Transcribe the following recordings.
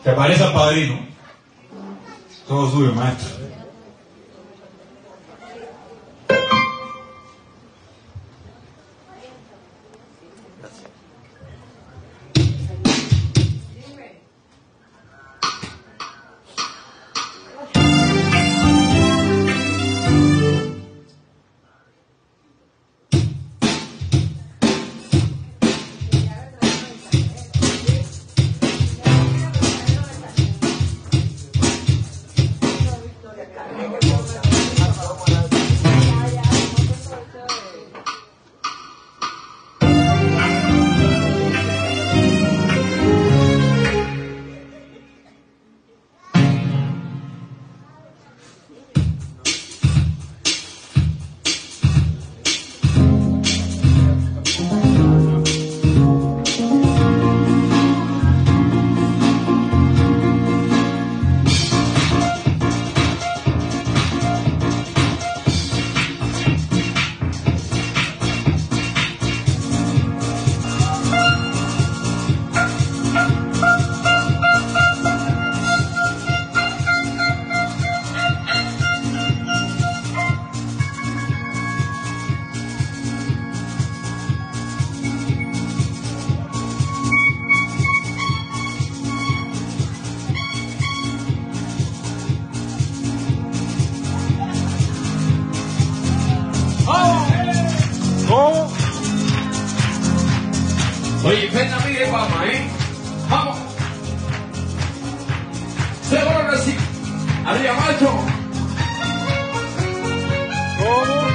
¿Te parece al padrino? Todo suyo, maestro. Oye, Ferna, mire, papá, vamos. Seguro que sí. Arriba, macho. ¿Cómo?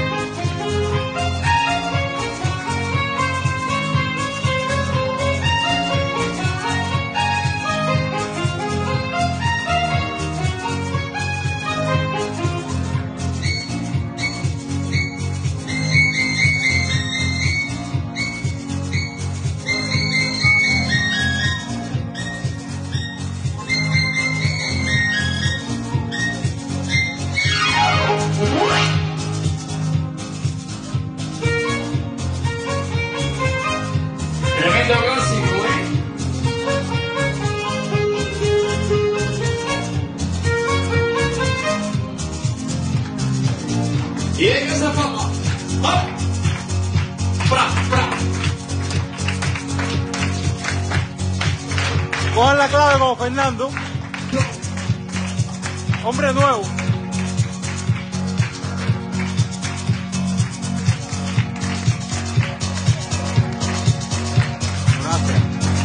Tremendo clásico, Y en esa fama. ¡Vale! ¡Pra, pra! Cojan la clave como Fernando. Hombre nuevo. Gracias.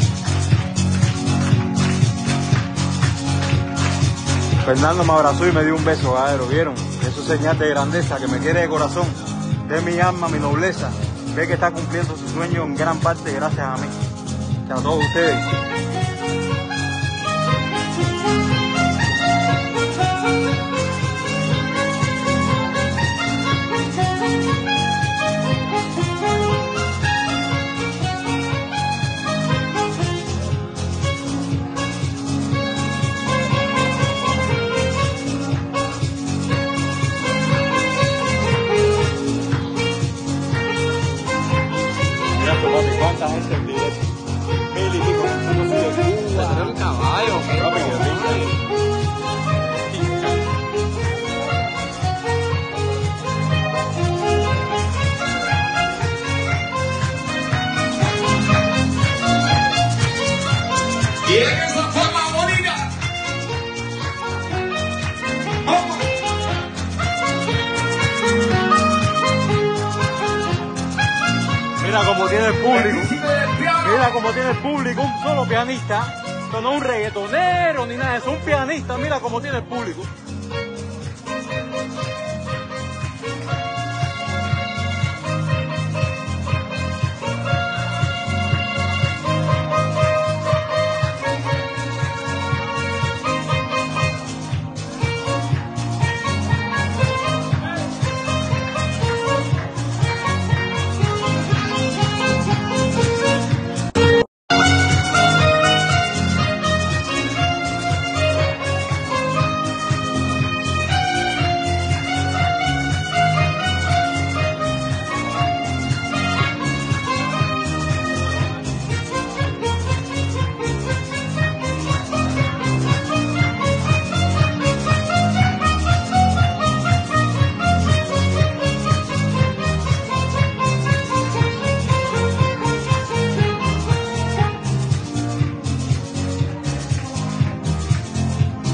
Fernando me abrazó y me dio un beso, Gaero, ¿vieron? Eso es señal de grandeza, que me quiere de corazón, de mi alma, mi nobleza. Ve que está cumpliendo su sueño en gran parte gracias a mí. A todos ustedes. Mira, papi, cuánta gente en directo. 1000 y pico. Uno sigue de Cuba. Tener un caballo, Papi, que rico. Y en esa forma bonita. ¡Vamos! Mira cómo tiene el El público. príncipe del piano. Mira cómo tiene el público, un solo pianista. Esto no es un reggaetonero ni nada de eso, un pianista. Mira cómo tiene el público.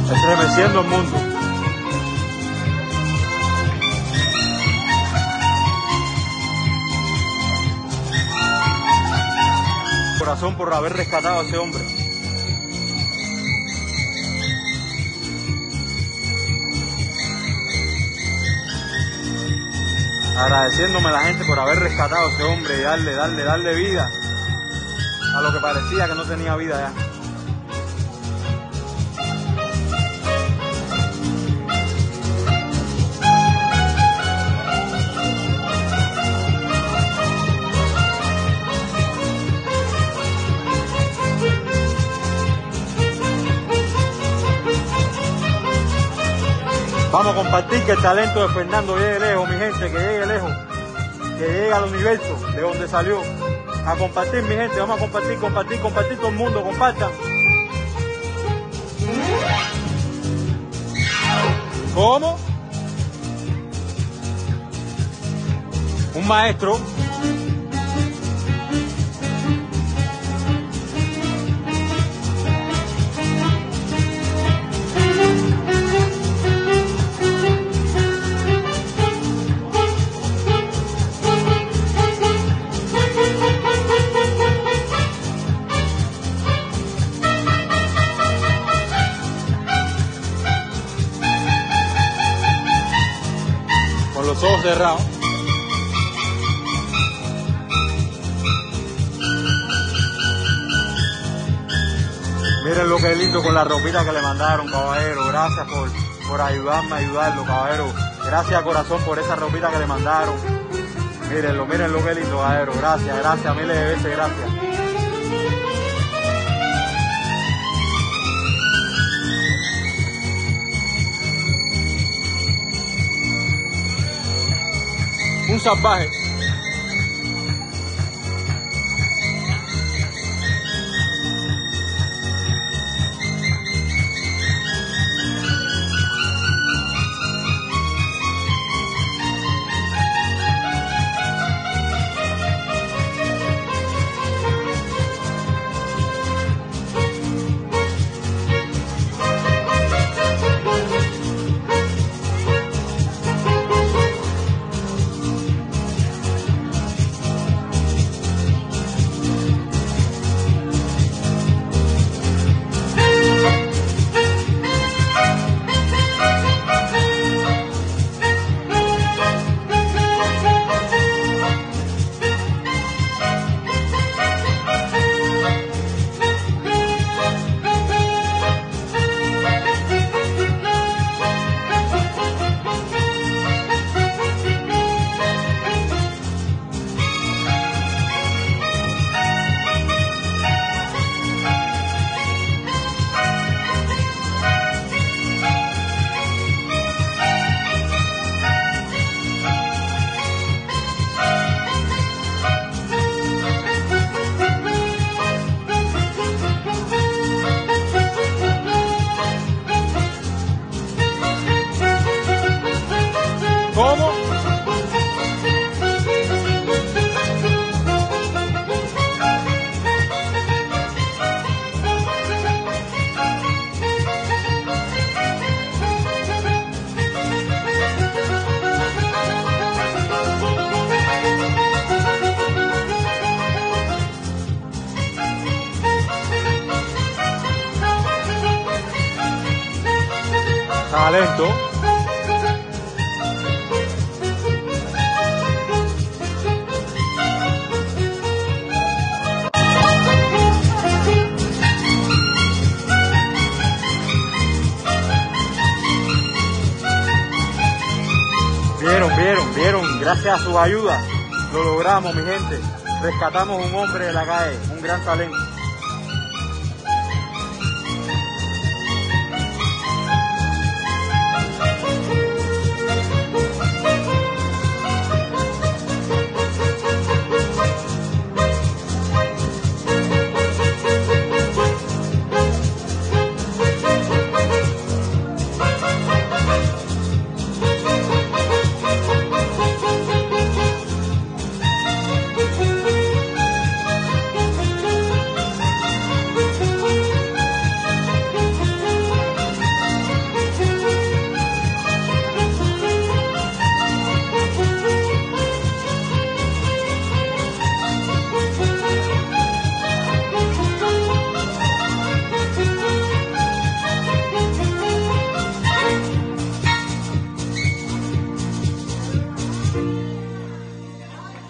estremeciendo el mundo. Corazón por haber rescatado a ese hombre. Agradeciéndome a la gente por haber rescatado a ese hombre y darle vida a lo que parecía que no tenía vida ya. Vamos a compartir que el talento de Fernando llegue lejos, mi gente, que llegue lejos, que llegue al universo de donde salió. A compartir, mi gente, vamos a compartir todo el mundo, compartan. ¿Cómo? Un maestro. Con los ojos cerrados. Miren lo que lindo con la ropita que le mandaron, caballero. Gracias por ayudarme a ayudarlo, caballero. Gracias, corazón, por esa ropita que le mandaron. Mírenlo, miren lo que lindo, caballero. Gracias, miles de veces gracias. Un salvaje. ¿Cómo? Talento. Vieron, gracias a su ayuda lo logramos, mi gente. Rescatamos un hombre de la calle, un gran talento.